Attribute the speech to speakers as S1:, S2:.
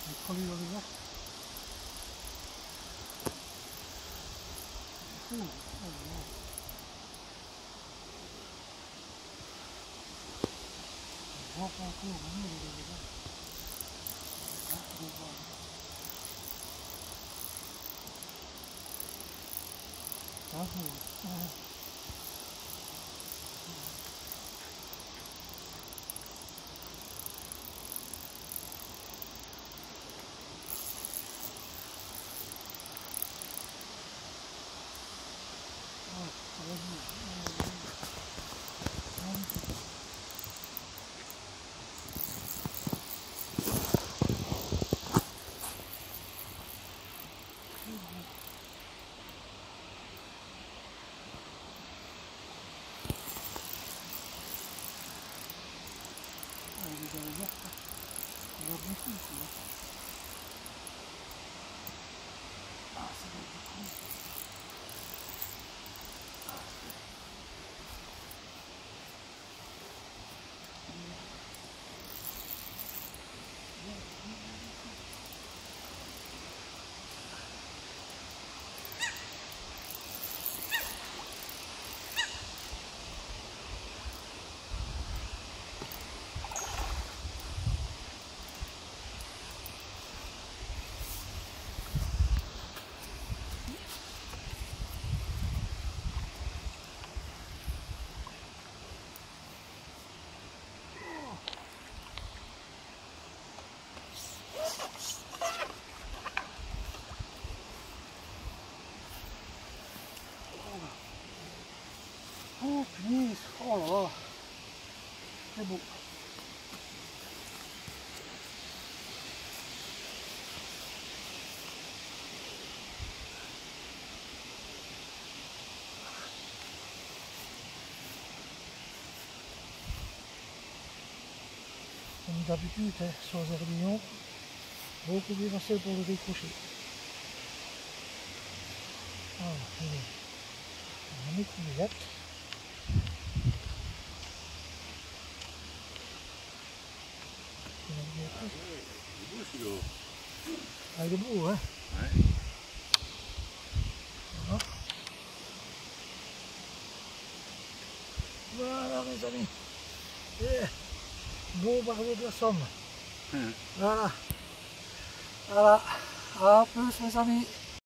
S1: Collé dans les arcs. Oh, oh là. On voit pas encore, on est dans les arcs. Ah, on voit. Ah, bon. Oh punaise, oh là là, c'est beau. Comme d'habitude, hein, sur les herbillons, beaucoup plus facile pour le décrocher. Voilà, on a mis une lettre. Ah, il est beau, hein? Ouais. Voilà, mes amis. Et beau barreau de la Somme. Voilà. Voilà. À plus, mes amis.